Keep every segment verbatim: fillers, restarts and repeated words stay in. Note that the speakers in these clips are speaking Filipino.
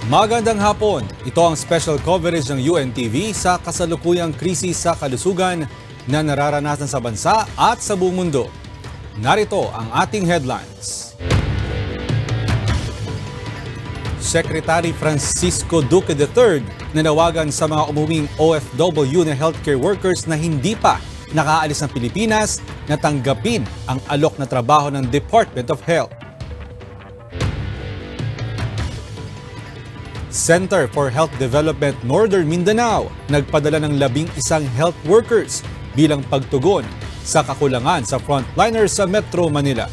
Magandang hapon. Ito ang special coverage ng U N T V sa kasalukuyang krisis sa kalusugan na nararanasan sa bansa at sa buong mundo. Narito ang ating headlines. Secretary Francisco Duque the third nanawagan sa mga umuwing O F W na healthcare workers na hindi pa nakaalis ng Pilipinas na tanggapin ang alok na trabaho ng Department of Health. Center for Health Development Northern Mindanao nagpadala ng labing isang health workers bilang pagtugon sa kakulangan sa frontliners sa Metro Manila.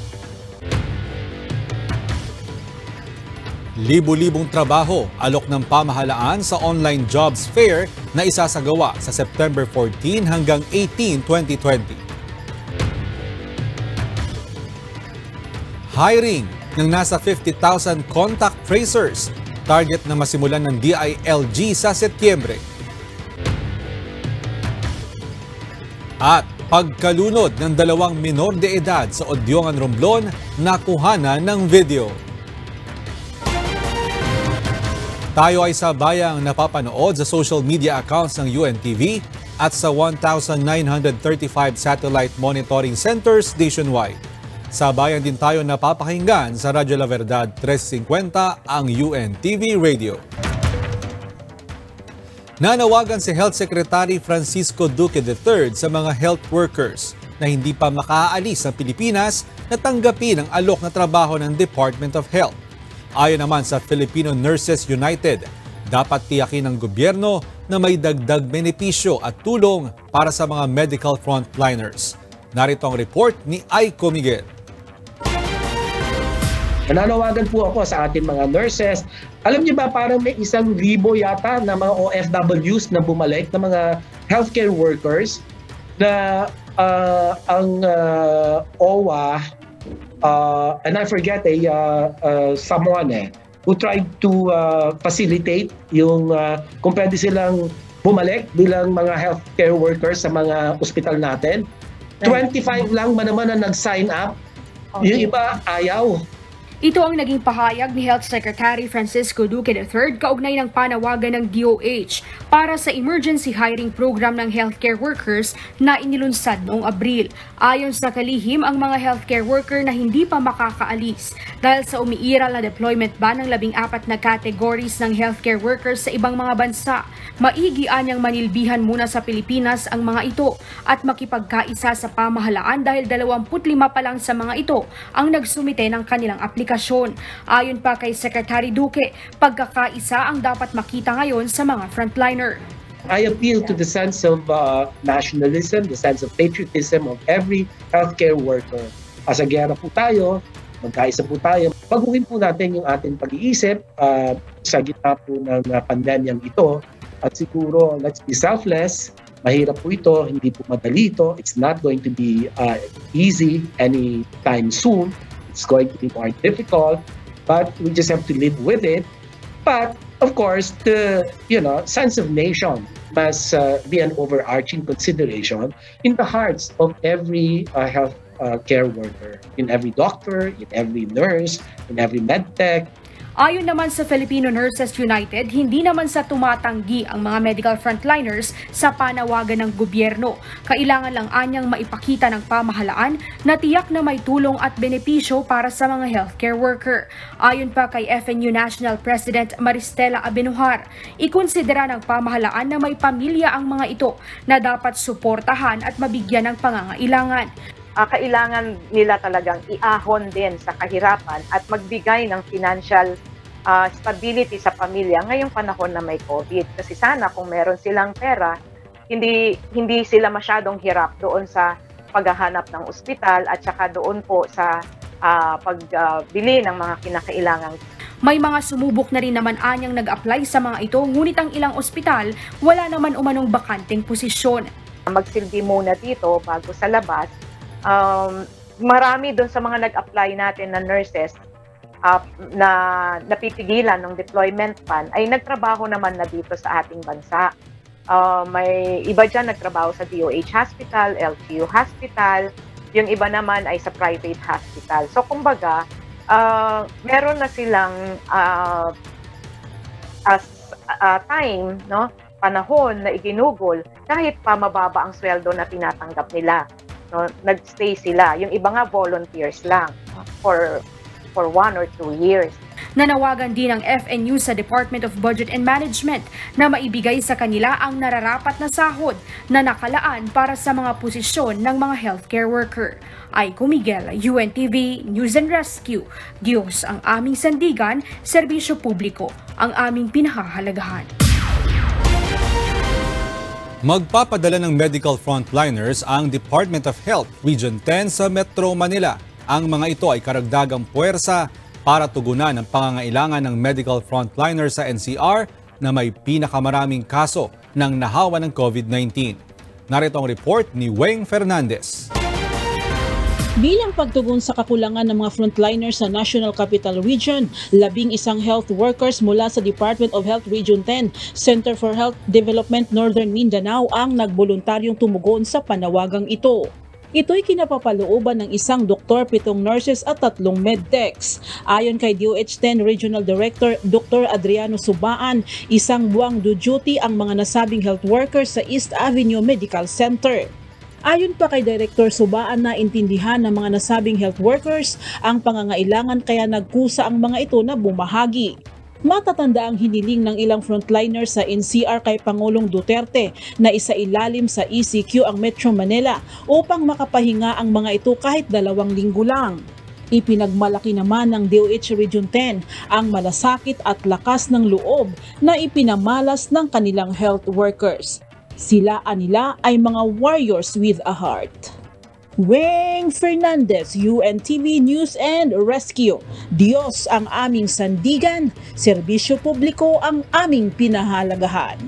Libu-libong trabaho alok ng pamahalaan sa online jobs fair na isasagawa sa September fourteen hanggang eighteen, twenty twenty. Hiring ng nasa fifty thousand contact tracers, target na masimulan ng D I L G sa Setyembre. At pagkalunod ng dalawang minor de edad sa Odyongan, Romblon, nakuhanan ng video. Tayo ay sabayang napapanood sa social media accounts ng U N T V at sa one thousand nine hundred thirty-five satellite monitoring centers nationwide. Sabayan din tayo napapakinggan sa Radyo La Verdad three fifty ang U N T V Radio. Nanawagan si Health Secretary Francisco Duque the third sa mga health workers na hindi pa makaalis ng Pilipinas na tanggapin ang alok na trabaho ng Department of Health. Ayon naman sa Filipino Nurses United, dapat tiyakin ng gobyerno na may dagdag benepisyo at tulong para sa mga medical frontliners. Narito ang report ni Aiko Miguel. Nananawagan po ako sa ating mga nurses. Alam niyo ba, parang may isang libo yata na mga O F Ws na bumalik, na mga healthcare workers na uh, ang uh, O W A, uh, and I forget eh, uh, uh, someone eh, who tried to uh, facilitate yung uh, kung pwede silang bumalik bilang mga healthcare workers sa mga ospital natin. twenty-five lang man naman ang nag-sign up. Okay. Yung iba, ayaw. Ito ang naging pahayag ni Health Secretary Francisco Duque the third kaugnay ng panawagan ng D O H para sa emergency hiring program ng healthcare workers na inilunsad noong Abril. Ayon sa kalihim, ang mga healthcare worker na hindi pa makakaalis dahil sa umiiral na deployment ban ng labing apat na categories ng healthcare workers sa ibang mga bansa. Maigi anyang manilbihan muna sa Pilipinas ang mga ito at makipagkaisa sa pamahalaan dahil dalawampu't lima pa lang sa mga ito ang nagsumite ng kanilang aplikasyon. Ayon pa kay Secretary Duque, pagkakaisa ang dapat makita ngayon sa mga frontliner. I appeal to the sense of uh, nationalism, the sense of patriotism of every healthcare worker. Asa gera po tayo, magkaisa po tayo. Baguhin po natin yung ating pag-iisip uh, sa gitna po ng uh, pandemyang ito. At siguro, let's be selfless. Mahirap po ito, hindi po madali ito. It's not going to be uh, easy anytime soon. It's going to be more difficult, but we just have to live with it. But of course, the you know sense of nation must uh, be an overarching consideration in the hearts of every uh, health uh, care worker, in every doctor, in every nurse, in every medtech. Ayon naman sa Filipino Nurses United, hindi naman sa tumatanggi ang mga medical frontliners sa panawagan ng gobyerno. Kailangan lang anyang maipakita ng pamahalaan na tiyak na may tulong at benepisyo para sa mga healthcare worker. Ayon pa kay F N U National President Maristela Abenujar, ikonsidera ng pamahalaan na may pamilya ang mga ito na dapat suportahan at mabigyan ng pangangailangan. Uh, kailangan nila talagang iahon din sa kahirapan at magbigay ng financial uh, stability sa pamilya ngayong panahon na may COVID. Kasi sana kung meron silang pera, hindi hindi sila masyadong hirap doon sa paghahanap ng ospital at saka doon po sa uh, pagbili uh, ng mga kinakailangan. May mga sumubok na rin naman anyang nag-apply sa mga ito, ngunit ang ilang ospital wala naman umanong bakanteng posisyon. Magsilbi muna dito bago sa labas. Um, marami doon sa mga nag-apply natin na nurses uh, na napipigilan ng deployment ban ay nagtrabaho naman na dito sa ating bansa. Uh, may iba dyan nagtrabaho sa D O H Hospital, L Q U Hospital, yung iba naman ay sa private hospital. So kumbaga, uh, meron na silang uh, as uh, time, no, panahon na iginugol, kahit pa mababa ang sweldo na tinatanggap nila, no, nagstay sila. Yung iba nga volunteers lang for for one or two years. Nanawagan din ng F N U sa Department of Budget and Management na maibigay sa kanila ang nararapat na sahod na nakalaan para sa mga posisyon ng mga healthcare worker. Aiko Miguel, U N T V News and Rescue. Diyos ang aming sandigan, serbisyo publiko ang aming pinahahalagahan. Magpapadala ng medical frontliners ang Department of Health Region ten sa Metro Manila. Ang mga ito ay karagdagang puwersa para tugunan ang pangangailangan ng medical frontliners sa N C R na may pinakamaraming kaso ng nahawa ng COVID nineteen. Narito ang report ni Weng Fernandez. Bilang pagtugon sa kakulangan ng mga frontliners sa National Capital Region, labing isang health workers mula sa Department of Health Region ten, Center for Health Development Northern Mindanao ang nagboluntaryong tumugon sa panawagang ito. Ito'y kinapapalooban ng isang doktor, pitong nurses at tatlong medtechs. Ayon kay D O H ten Regional Director Doctor Adriano Subaan, isang buwang duty ang mga nasabing health workers sa East Avenue Medical Center. Ayon pa kay Director Subaan, na intindihan ng mga nasabing health workers ang pangangailangan kaya nagkusa ang mga ito na bumahagi. Matatanda ang hiniling ng ilang frontliners sa N C R kay Pangulong Duterte na isailalim sa E C Q ang Metro Manila upang makapahinga ang mga ito kahit dalawang linggo lang. Ipinagmalaki naman ng D O H Region ten ang malasakit at lakas ng loob na ipinamalas ng kanilang health workers. Sila anila ay mga warriors with a heart. Weng Fernandez, U N T V News and Rescue. Diyos ang aming sandigan, serbisyo publiko ang aming pinahalagahan.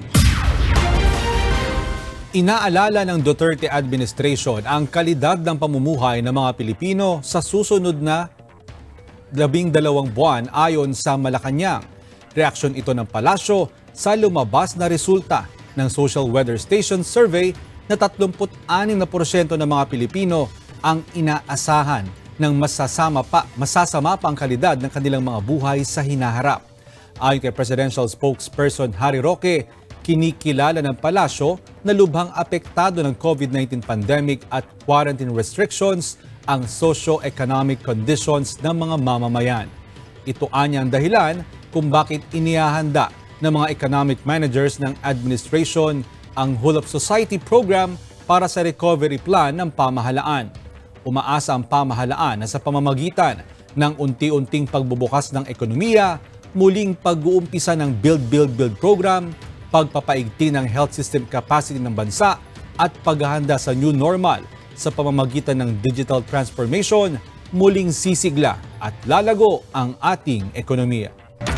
Inaalala ng Duterte administration ang kalidad ng pamumuhay ng mga Pilipino sa susunod na labing dalawang buwan ayon sa Malacanang. Reaksyon ito ng palasyo sa lumabas na resulta ng Social Weather Station Survey na tatlumpu't anim na porsyento ng mga Pilipino ang inaasahan ng masasama pa, masasama pa ang kalidad ng kanilang mga buhay sa hinaharap. Ayon kay Presidential Spokesperson Harry Roque, kinikilala ng palasyo na lubhang apektado ng COVID nineteen pandemic at quarantine restrictions ang socio-economic conditions ng mga mamamayan. Ito anya ang dahilan kung bakit inihahanda ng mga economic managers ng administration ang Whole of Society program para sa recovery plan ng pamahalaan. Umaasa ang pamahalaan na sa pamamagitan ng unti-unting pagbubukas ng ekonomiya, muling pag-uumpisa ng Build Build Build program, pagpapaigting ng health system capacity ng bansa at paghahanda sa new normal sa pamamagitan ng digital transformation, muling sisigla at lalago ang ating ekonomiya.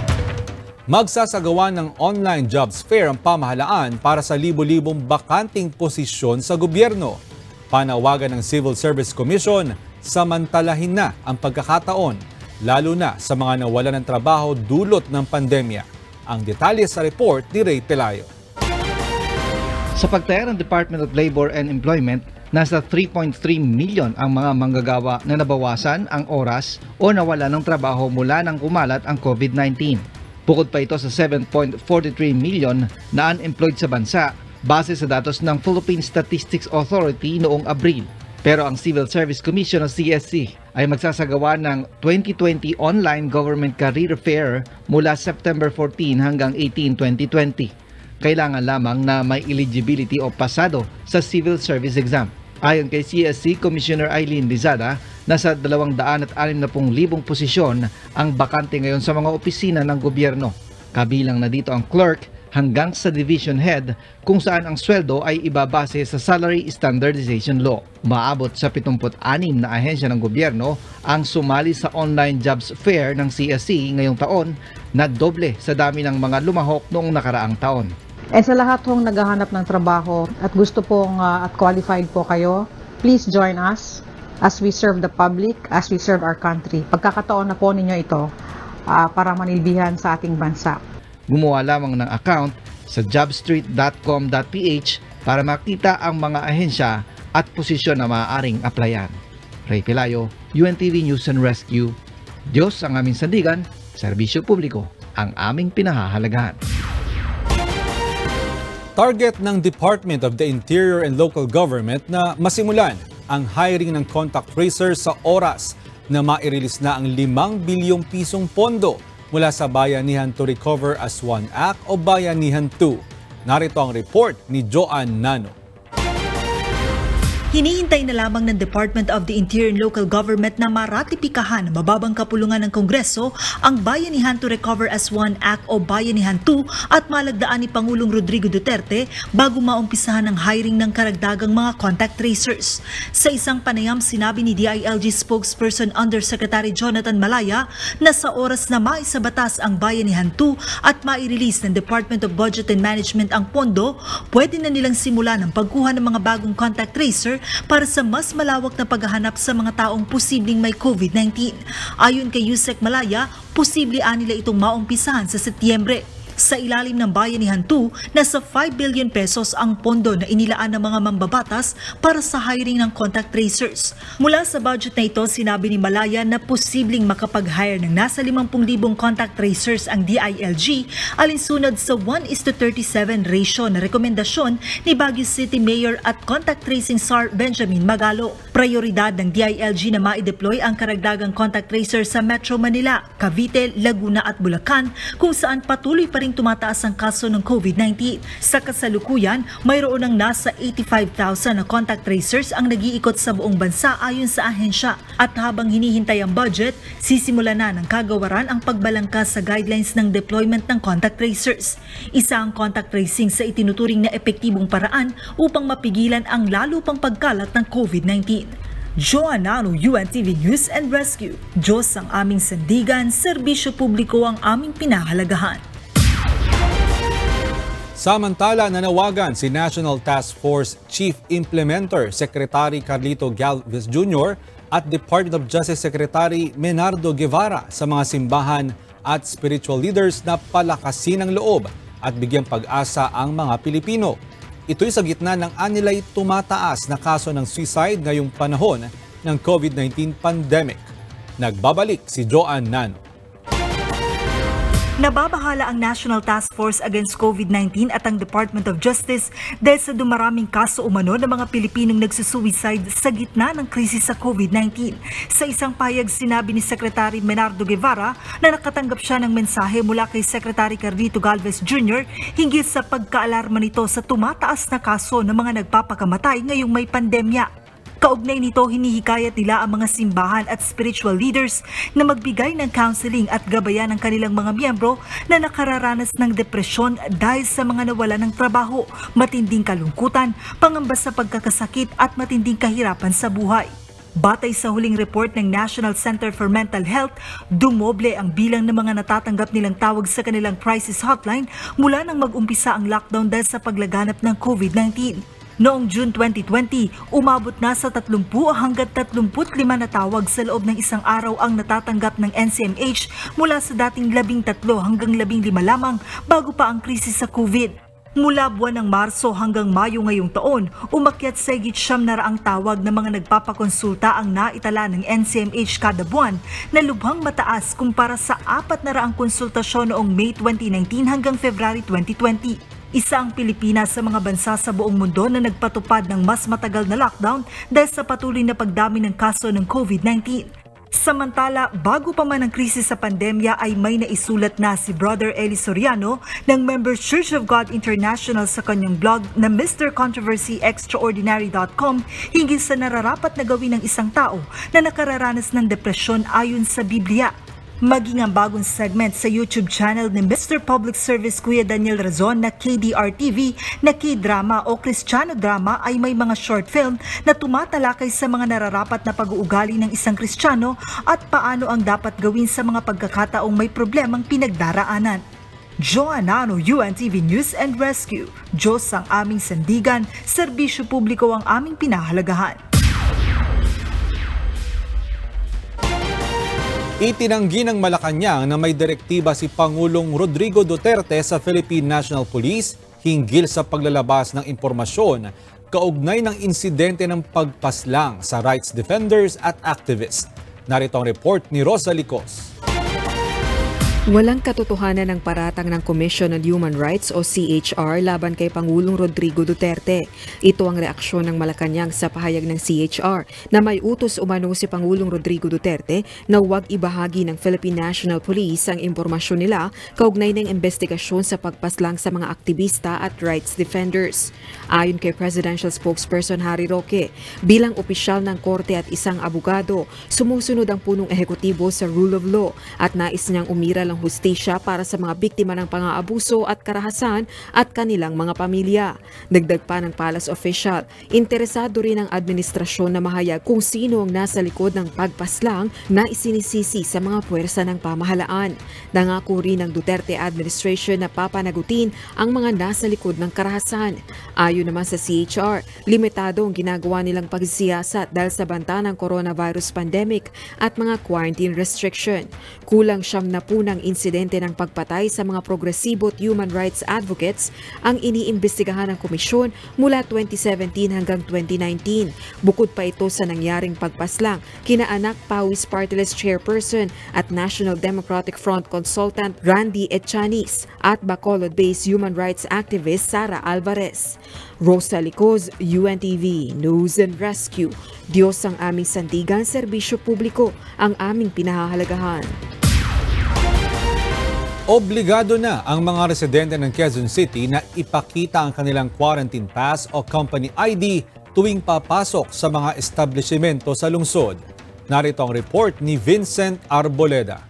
Magsasagawa ng online jobs fair ang pamahalaan para sa libo-libong bakanting posisyon sa gobyerno. Panawagan ng Civil Service Commission, samantalahin na ang pagkakataon, lalo na sa mga nawalan ng trabaho dulot ng pandemya. Ang detalye sa report ni Ray Pelayo. Sa pagtaya ng Department of Labor and Employment, nasa three point three million ang mga manggagawa na nabawasan ang oras o nawala ng trabaho mula nang kumalat ang COVID nineteen. Bukod pa ito sa seven point four three million na unemployed sa bansa base sa datos ng Philippine Statistics Authority noong Abril. Pero ang Civil Service Commission o C S C ay magsasagawa ng twenty twenty Online Government Career Fair mula September fourteen hanggang eighteen, twenty twenty. Kailangan lamang na may eligibility o pasado sa Civil Service Exam. Ayon kay C S C Commissioner Eileen Lizada, nasa dalawang daan at anim na pung libong posisyon ang bakante ngayon sa mga opisina ng gobyerno. Kabilang na dito ang clerk hanggang sa division head kung saan ang sweldo ay ibabase sa Salary Standardization Law. Maabot sa pitongput anim na ahensya ng gobyerno ang sumali sa online jobs fair ng C S C ngayong taon na doble sa dami ng mga lumahok noong nakaraang taon. And sa lahat hong naghahanap ng trabaho at gusto pong uh, at qualified po kayo, please join us as we serve the public, as we serve our country. Pagkakataon na po ninyo ito uh, para manilbihan sa ating bansa. Gumawa lamang ng account sa jobstreet dot com dot p h para makita ang mga ahensya at posisyon na maaaring applyan. Ray Pelayo, U N T V News and Rescue. Diyos ang aming sandigan, serbisyo publiko ang aming pinahahalagahan. Target ng Department of the Interior and Local Government na masimulan ang hiring ng contact tracers sa oras na mairilis na ang limang bilyong pisong pondo mula sa Bayanihan to Recover as One Act o Bayanihan two. Narito ang report ni Joanne Nano. Hinihintay na lamang ng Department of the Interior and Local Government na maratipikahan ng mababang kapulungan ng Kongreso ang Bayanihan to Recover as One Act o Bayanihan two at malagdaan ni Pangulong Rodrigo Duterte bago maumpisahan ang hiring ng karagdagang mga contact tracers. Sa isang panayam, sinabi ni D I L G spokesperson Undersecretary Jonathan Malaya na sa oras na maisabatas ang Bayanihan two at mai-release ng Department of Budget and Management ang pondo, pwede na nilang simulan ang pagkuha ng mga bagong contact tracer para sa mas malawak na paghahanap sa mga taong posibleng may COVID nineteen. Ayon kay Yusek Malaya, posible nila itong maumpisahan sa Setyembre. Sa ilalim ng Bayanihan two, nasa five billion pesos ang pondo na inilaan ng mga mambabatas para sa hiring ng contact tracers. Mula sa budget na ito, sinabi ni Malaya na posibleng makapag-hire ng nasa limampu libong contact tracers ang D I L G alinsunod sa one is to thirty-seven ratio na rekomendasyon ni Baguio City Mayor at contact tracing Sar Benjamin Magalo. Prioridad ng D I L G na ma-deploy ang karagdagang contact tracer sa Metro Manila, Cavite, Laguna at Bulacan kung saan patuloy pa rin tumataas ang kaso ng COVID nineteen. Sa kasalukuyan, mayroon ng nasa eighty-five thousand na contact tracers ang nag-iikot sa buong bansa ayon sa ahensya. At habang hinihintay ang budget, sisimula na ng kagawaran ang pagbalangkas sa guidelines ng deployment ng contact tracers. Isa ang contact tracing sa itinuturing na epektibong paraan upang mapigilan ang lalo pang pagkalat ng COVID nineteen. Joanne Nano, U N T V News and Rescue. Diyos ang aming sandigan, serbisyo publiko ang aming pinahalagahan. Samantala, nanawagan si National Task Force Chief Implementer Secretary Carlito Galvez Junior at Department of Justice Secretary Menardo Guevara sa mga simbahan at spiritual leaders na palakasin ang loob at bigyang pag-asa ang mga Pilipino. Ito'y sa gitna ng anilay tumataas na kaso ng suicide ngayong panahon ng COVID nineteen pandemic. Nagbabalik si Joanne Nano. Nababahala ang National Task Force Against COVID nineteen at ang Department of Justice dahil sa dumaraming kaso umano ng mga Pilipinong nagsusuicide sa gitna ng krisis sa COVID nineteen. Sa isang pahayag, sinabi ni Secretary Menardo Guevara na nakatanggap siya ng mensahe mula kay Secretary Carlito Galvez Junior hinggil sa pagkaalarma nito sa tumataas na kaso ng mga nagpapakamatay ngayong may pandemya. Kaugnay nito, hinihikayat nila ang mga simbahan at spiritual leaders na magbigay ng counseling at gabayan ng kanilang mga miyembro na nakararanas ng depresyon dahil sa mga nawala ng trabaho, matinding kalungkutan, pangamba sa pagkakasakit at matinding kahirapan sa buhay. Batay sa huling report ng National Center for Mental Health, dumoble ang bilang ng mga natatanggap nilang tawag sa kanilang crisis hotline mula nang mag-umpisa ang lockdown dahil sa paglaganap ng COVID nineteen. Noong June twenty twenty, umabot na sa thirty hanggang thirty-five na tawag sa loob ng isang araw ang natatanggap ng N C M H mula sa dating labing-tatlo hanggang labing-lima lamang bago pa ang krisis sa COVID. Mula buwan ng Marso hanggang Mayo ngayong taon, umakyat sa higit siyam na raang tawag ng mga nagpapakonsulta ang naitala ng N C M H kada buwan na lubhang mataas kumpara sa apat na raang konsultasyon noong May twenty nineteen hanggang February twenty twenty. Isa ang Pilipinas sa mga bansa sa buong mundo na nagpatupad ng mas matagal na lockdown dahil sa patuloy na pagdami ng kaso ng COVID nineteen. Samantala, bago pa man ang krisis sa pandemya ay may naisulat na si Brother Eli Soriano ng Members Church of God International sa kanyang blog na Mister Controversy Extraordinary dot com hinggil sa nararapat na gawin ng isang tao na nakararanas ng depresyon ayon sa Biblia. Maging ang bagong segment sa YouTube channel ni Mister Public Service Kuya Daniel Razon na K D R T V na K-drama o Kristiyano drama ay may mga short film na tumatalakay sa mga nararapat na pag-uugali ng isang Kristiyano at paano ang dapat gawin sa mga pagkakataong may problemang pinagdaraanan. Joanne Nano, U N T V News and Rescue. Diyos ang aming sandigan, serbisyo publiko ang aming pinahalagahan. Itinanggi ng Malacanang na may direktiba si Pangulong Rodrigo Duterte sa Philippine National Police hinggil sa paglalabas ng impormasyon kaugnay ng insidente ng pagpaslang sa rights defenders at activists. Narito ang report ni Rosa Licos. Walang katotohanan ng paratang ng Commission on Human Rights o C H R laban kay Pangulong Rodrigo Duterte. Ito ang reaksyon ng Malacanang sa pahayag ng C H R na may utos umano si Pangulong Rodrigo Duterte na huwag ibahagi ng Philippine National Police ang impormasyon nila kaugnay ng investigasyon sa pagpaslang sa mga aktivista at rights defenders. Ayon kay Presidential Spokesperson Harry Roque, bilang opisyal ng korte at isang abogado, sumusunod ang punong ehekutibo sa rule of law at nais niyang umira lang hustisya para sa mga biktima ng pang-aabuso at karahasan at kanilang mga pamilya. Dagdag pa ng palace official, interesado rin ang administrasyon na mahayag kung sino ang nasa likod ng pagpaslang na isinisisi sa mga puwersa ng pamahalaan. Nangako rin ng Duterte administration na papanagutin ang mga nasa likod ng karahasan. Ayon naman sa C H R, limitado ang ginagawa nilang pagsiyasat dahil sa banta ng coronavirus pandemic at mga quarantine restriction. Kulang siyam na punang insidente ng pagpatay sa mga progresibo at human rights advocates ang iniimbestigahan ng komisyon mula twenty seventeen hanggang twenty nineteen. Bukod pa ito sa nangyaring pagpaslang kina Anak Pawis Party List Chairperson at National Democratic Front Consultant Randy Echanis at Bacolod-based human rights activist Sara Alvarez. Rosa Licoz, U N T V News and Rescue. Diyos ang aming sandigan, serbisyo publiko ang aming pinahahalagahan. Obligado na ang mga residente ng Quezon City na ipakita ang kanilang quarantine pass o company I D tuwing papasok sa mga establishmento sa lungsod. Narito ang report ni Vincent Arboleda.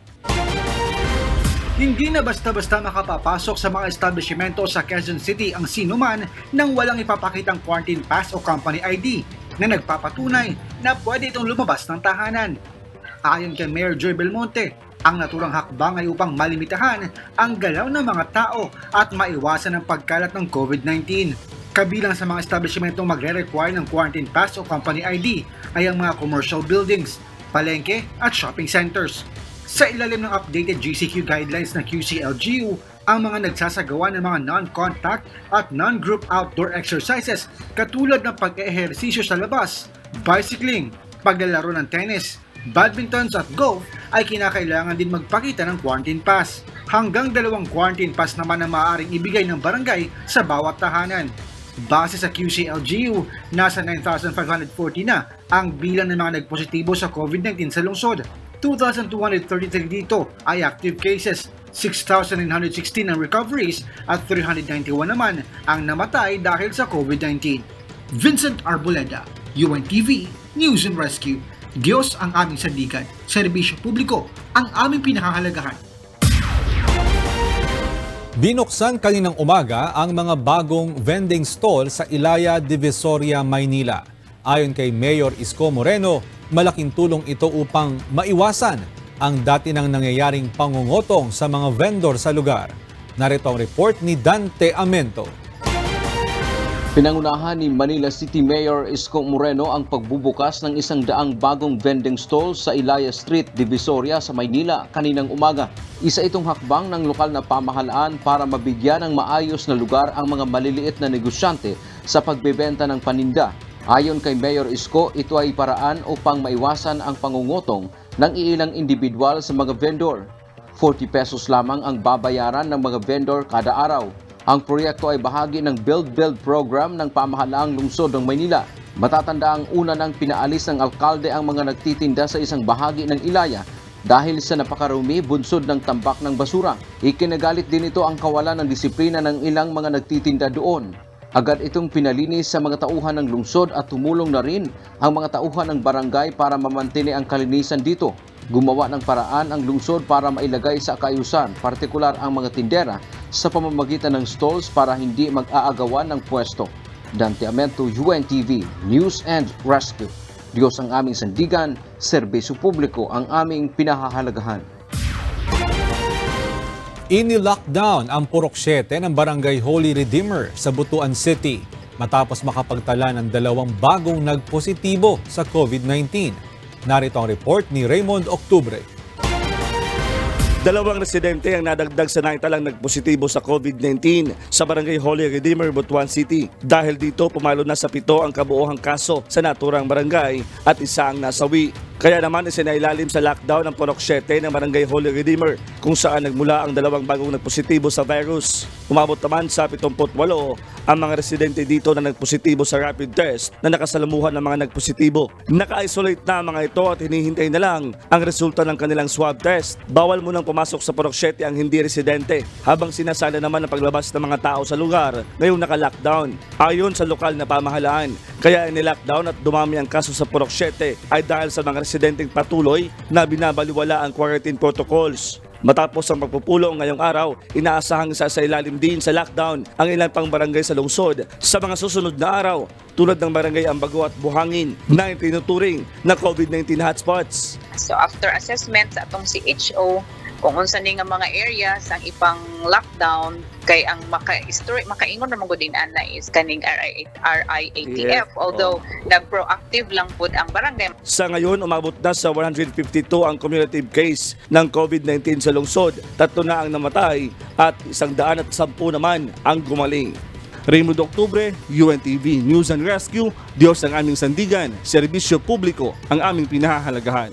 Hindi na basta-basta makapapasok sa mga establishmento sa Quezon City ang sinuman nang walang ipapakitang quarantine pass o company I D na nagpapatunay na pwede itong lumabas ng tahanan. Ayon kay Mayor Joy Belmonte, ang naturang hakbang ay upang malimitahan ang galaw ng mga tao at maiwasan ang pagkalat ng COVID nineteen. Kabilang sa mga establishmentong magre-require ng quarantine pass o company I D ay ang mga commercial buildings, palengke at shopping centers. Sa ilalim ng updated G C Q guidelines ng Q C L G U, ang mga nagsasagawa ng mga non-contact at non-group outdoor exercises katulad ng pag-ehersisyo sa labas, bicycling, paglalaro ng tennis, badmintons at golf ay kinakailangan din magpakita ng quarantine pass. Hanggang dalawang quarantine pass naman ang maaaring ibigay ng barangay sa bawat tahanan. Base sa Q C L G U, nasa nine thousand five hundred forty na ang bilang ng mga nagpositibo sa COVID nineteen sa lungsod. two thousand two hundred thirty-three dito ay active cases, six thousand nine hundred sixteen ang recoveries at three hundred ninety-one naman ang namatay dahil sa COVID nineteen. Vincent Arboleda, U N T V News and Rescue. Diyos ang aming sandigan, serbisyo publiko ang aming pinahahalagahan. Binuksan kaninang umaga ang mga bagong vending stall sa Ilaya, Divisoria, Maynila. Ayon kay Mayor Isko Moreno, malaking tulong ito upang maiwasan ang dati nang nangyayaring pangungutong sa mga vendor sa lugar. Narito ang report ni Dante Amento. Pinangunahan ni Manila City Mayor Isko Moreno ang pagbubukas ng isang daang bagong vending stall sa Ilaya Street, Divisoria sa Maynila kaninang umaga. Isa itong hakbang ng lokal na pamahalaan para mabigyan ng maayos na lugar ang mga maliliit na negosyante sa pagbebenta ng paninda. Ayon kay Mayor Isko, ito ay paraan upang maiwasan ang pangungutong ng iilang individual sa mga vendor. forty pesos lamang ang babayaran ng mga vendor kada araw. Ang proyekto ay bahagi ng Build Build program ng pamahalaang lungsod ng Maynila. Matatanda ang una nang pinaalis ng alkalde ang mga nagtitinda sa isang bahagi ng Ilaya dahil sa napakarumi bunsod ng tambak ng basura. Ikinagalit din ito ang kawalan ng disiplina ng ilang mga nagtitinda doon. Agad itong pinalinis sa mga tauhan ng lungsod at tumulong na rin ang mga tauhan ng barangay para mamantini ang kalinisan dito. Gumawa ng paraan ang lungsod para mailagay sa kaayusan, partikular ang mga tindera sa pamamagitan ng stalls para hindi mag-aagawan ng pwesto. Dante Amento, U N T V News and Rescue. Diyos ang aming sandigan, serbisyo publiko ang aming pinahahalagahan. Ini-lockdown ang Purok Siete ng Barangay Holy Redeemer sa Butuan City matapos makapagtala ng dalawang bagong nagpositibo sa COVID nineteen. Narito ang report ni Raymond Octubre. Dalawang residente ang nadagdag sa naitalang nagpositibo sa COVID nineteen sa Barangay Holy Redeemer, Butuan City. Dahil dito, pumalo na sa pito ang kabuohang kaso sa naturang barangay at isa ang nasawi. Kaya naman isinailalim sa lockdown ang Purok siyete ng Barangay Holy Redeemer kung saan nagmula ang dalawang bagong nagpositibo sa virus. Umabot naman sa pitongput walo ang mga residente dito na nagpositibo sa rapid test na nakasalamuhan ng mga nagpositibo. Naka-isolate na ang mga ito at hinihintay na lang ang resulta ng kanilang swab test. Bawal munang pumasok sa Purok siyete ang hindi residente habang sinasala naman ang paglabas ng mga tao sa lugar ngayong naka-lockdown. Ayon sa lokal na pamahalaan, kaya ini-lockdown at dumami ang kaso sa Purok siyete ay dahil sa mga residenteng patuloy na binabaliwala ang quarantine protocols. Matapos ang pagpupulong ngayong araw, inaasahang isa sa ilalim din sa lockdown ang ilang pang barangay sa lungsod sa mga susunod na araw tulad ng barangay Ambago at Buhangin na tinuturing na COVID nineteen hotspots. So after assessment sa atong C H O, kung unsa ni nga mga areas ang ipang lockdown kay ang maka-story makaingon naman gud din ana is kaning R I A T F, although oh. nag-proactive lang pud ang barangay. Sa ngayon umabot na sa one hundred fifty-two ang cumulative case ng COVID nineteen sa lungsod. Tatlo na ang namatay at isang daan at sampu naman ang gumaling. Raymond Octubre, U N T V News and Rescue. Diyos ang aming sandigan, serbisyo publiko ang aming pinahahalagahan.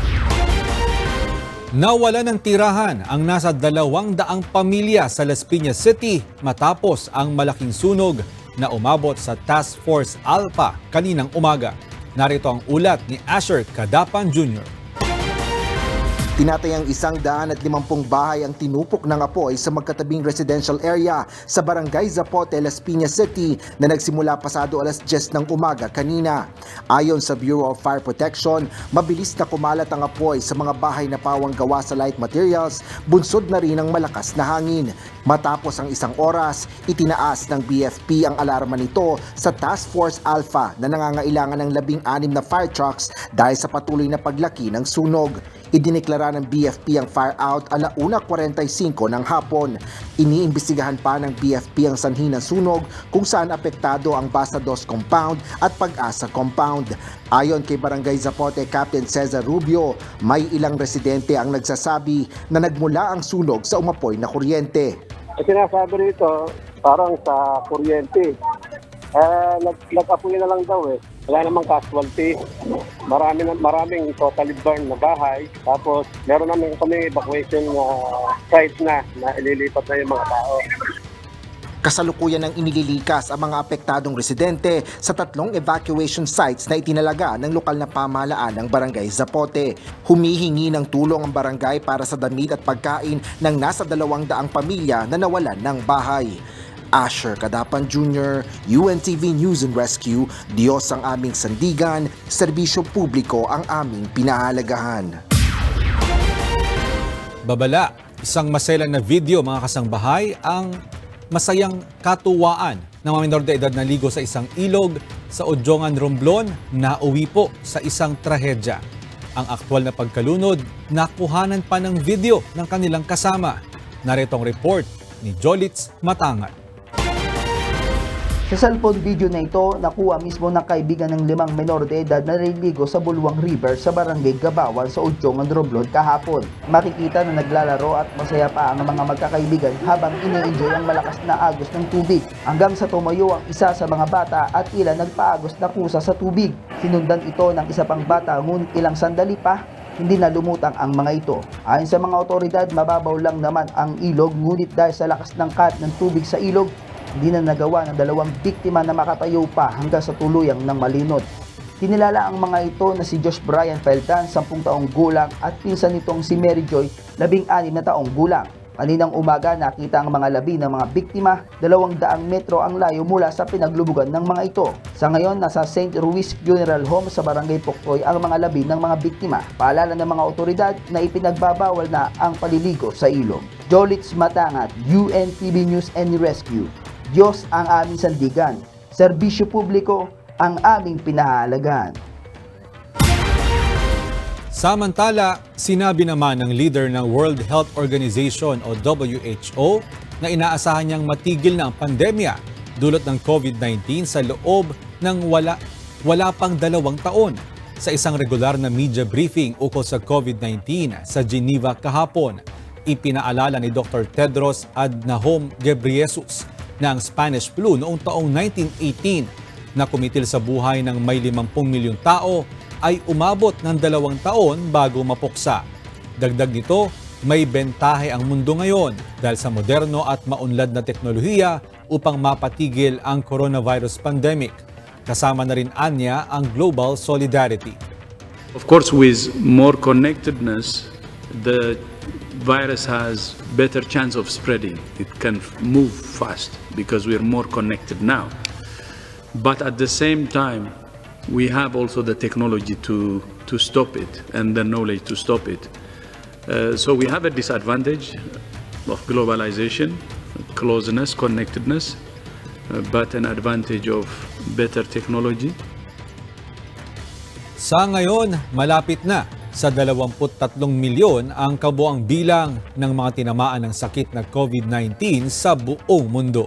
Nawala ng tirahan ang nasa dalawang daang pamilya sa Las Piñas City matapos ang malaking sunog na umabot sa Task Force Alpha kaninang umaga. Narito ang ulat ni Asher Cadapan Junior Tinatayang isang daan at limampung bahay ang tinupok ng apoy sa magkatabing residential area sa Barangay Zapote, Las Piñas City na nagsimula pasado alas diyes ng umaga kanina. Ayon sa Bureau of Fire Protection, mabilis na kumalat ang apoy sa mga bahay na pawang gawa sa light materials, bunsod na rin ang malakas na hangin. Matapos ang isang oras, itinaas ng B F P ang alarma nito sa Task Force Alpha na nangangailangan ng labing anim na fire trucks dahil sa patuloy na paglaki ng sunog. Idineklara ng B F P ang fire out ala una forty-five ng hapon. Iniimbestigahan pa ng B F P ang sanhi ng sunog kung saan apektado ang Basa dos Compound at Pag-asa Compound. Ayon kay Barangay Zapote Captain Cesar Rubio, may ilang residente ang nagsasabi na nagmula ang sunog sa umapoy na kuryente. Sinasabi rito, parang sa kuryente. Eh, nag-apoy na lang daw eh. Wala namang casualty. Marami na, maraming totally burned na bahay. Tapos meron naman kami evacuation uh, site na na ililipat na yung mga tao. Kasalukuyan ng inililikas ang mga apektadong residente sa tatlong evacuation sites na itinalaga ng lokal na pamahalaan ng Barangay Zapote. Humihingi ng tulong ang barangay para sa damit at pagkain ng nasa dalawang daang pamilya na nawalan ng bahay. Asher Cadapan Junior, U N T V News and Rescue. Diyos ang aming sandigan, serbisyo publiko ang aming pinahalagahan. Babala, isang maselan na video mga kasangbahay ang masayang katuwaan ng mga minor de edad na ligo sa isang ilog sa Odjongan, Romblon na uwi po sa isang trahedya. Ang aktwal na pagkalunod, nakuhanan pa ng video ng kanilang kasama. Narito ang report ni Jolitz Matangat. Sa cellphone video na ito, nakuha mismo ng kaibigan ng limang menor de edad na naliligo sa Bulwang River sa Barangay Gabawan sa Odjongan, Romblon kahapon. Makikita na naglalaro at masaya pa ang mga magkakaibigan habang ini-enjoy ang malakas na agos ng tubig. Hanggang sa tumayo ang isa sa mga bata at tila nagpaagos na kusa sa tubig. Sinundan ito ng isa pang bata ngunit ilang sandali pa, hindi na lumutang ang mga ito. Ayon sa mga otoridad, mababaw lang naman ang ilog ngunit dahil sa lakas ng kat ng tubig sa ilog, hindi na nagawa ng dalawang biktima na makatayo pa hanggang sa tuluyang ng malinot. Kinilala ang mga ito na si Josh Brian Feltan, sampung taong gulang, at pinsan nitong si Mary Joy, labing anim na taong gulang. Kaninang umaga nakita ang mga labi ng mga biktima, dalawang daang metro ang layo mula sa pinaglubugan ng mga ito. Sa ngayon, nasa Saint Ruiz Funeral Home sa Barangay Poktoy ang mga labi ng mga biktima. Paalala ng mga otoridad na ipinagbabawal na ang paliligo sa ilog. Jolitz Matangat, U N T V News and Rescue. Diyos ang aming sandigan, serbisyo publiko ang aming pinahalagahan. Samantala, sinabi naman ng leader ng World Health Organization o W H O na inaasahan niyang matigil na ang pandemya dulot ng COVID nineteen sa loob ng wala, wala pang dalawang taon. Sa isang regular na media briefing ukol sa COVID nineteen sa Geneva kahapon, ipinaalala ni Doctor Tedros Adhanom Ghebreyesus na ang Spanish flu noong taong nineteen eighteen na kumitil sa buhay ng may limampung milyong tao ay umabot ng dalawang taon bago mapuksa. Dagdag nito, may bentahe ang mundo ngayon dahil sa moderno at maunlad na teknolohiya upang mapatigil ang coronavirus pandemic. Kasama na rin anya ang global solidarity. Of course, with more connectedness, the virus has better chance of spreading. It can move fast because we are more connected now. But at the same time, we have also the technology to, to stop it and the knowledge to stop it. Uh, so we have a disadvantage of globalization, closeness, connectedness, uh, but an advantage of better technology. Sa ngayon, malapit na sa dalawampu't tatlong milyon ang kabuang bilang ng mga tinamaan ng sakit na COVID nineteen sa buong mundo.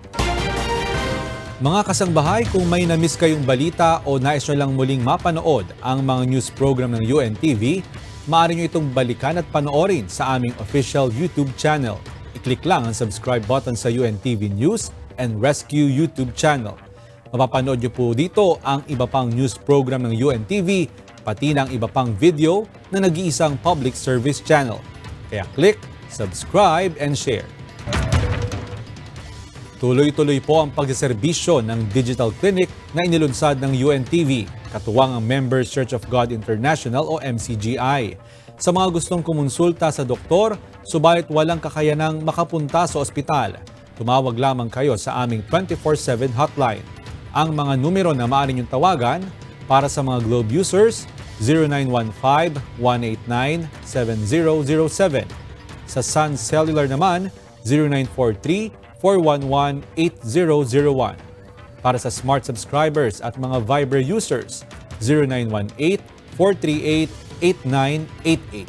Mga kasangbahay, kung may na-miss kayong balita o nais nyo lang muling mapanood ang mga news program ng U N T V, maaari nyo itong balikan at panoorin sa aming official YouTube channel. I-click lang ang subscribe button sa U N T V News and Rescue YouTube channel. Mapapanood nyo po dito ang iba pang news program ng U N T V, pati ng iba pang video na nag-iisang public service channel. Kaya click, subscribe, and share. Tuloy-tuloy po ang pagseserbisyo ng digital clinic na inilunsad ng U N T V, katuwang ang Members Church of God International o M C G I. Sa mga gustong kumonsulta sa doktor, subalit walang kakayanang makapunta sa ospital, tumawag lamang kayo sa aming twenty-four seven hotline. Ang mga numero na maaari niyong tawagan para sa mga Globe users, zero nine one five, one eight nine, seven zero zero seven. Sa Sun Cellular naman, zero nine four three, four one one, eight zero zero one. Para sa Smart subscribers at mga Viber users, zero nine one eight, four three eight, eight nine eight eight.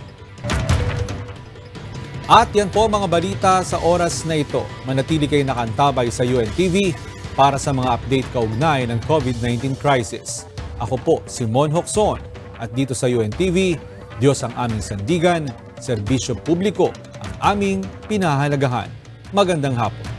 At yan po mga balita sa oras na ito. Manatili kayo nakantabay sa U N T V para sa mga update kaugnay ng COVID nineteen crisis. Ako po si Mon Hocson at dito sa U N T V, Diyos ang aming sandigan, serbisyo publiko ang aming pinahalagahan. Magandang hapon.